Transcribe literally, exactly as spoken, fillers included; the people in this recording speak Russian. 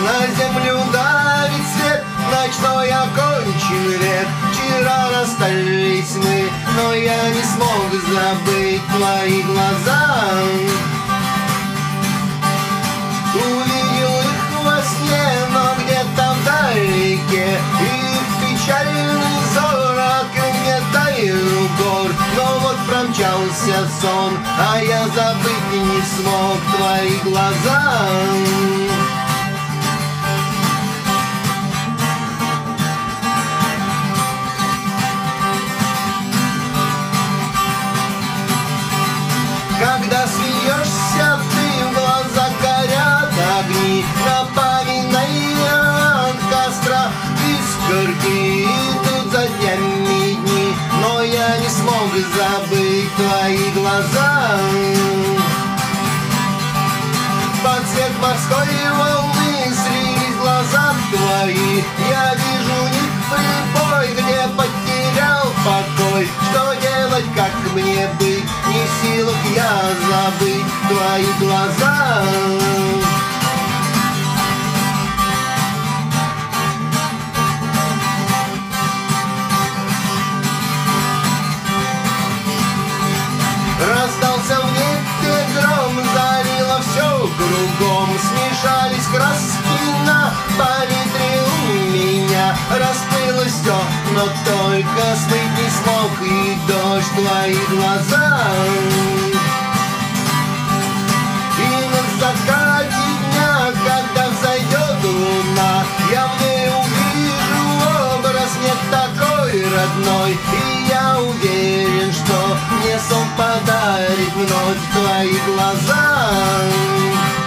на землю ударит свет, ночной окончен век. Вчера расстались мы, но я не смог забыть твои глаза. Увидел их во сне, но где-то вдалеке, и печальный взор открыл мне тайну гор. Но вот промчался сон, а я забыть не смог твои глаза. Когда смеешься, ты в глазах горят огни, напоминая от костра искорки идут за днями дни, но я не смог забыть твои глаза. Под цвет морской волны слились глаза твои, я вижу в них прибой, где потерял покой. Что делать, как мне быть, не в силах я забыть твои глаза. Раздался в небе гром, залило все кругом, смешались краски на палитре у меня. Расплылось все, но только смыть не смог и дождь твои глаза. И на закате дня, когда взойдет луна, я в ней увижу образ не такой родной, и я уверен, что мне сон подарит вновь твои глаза.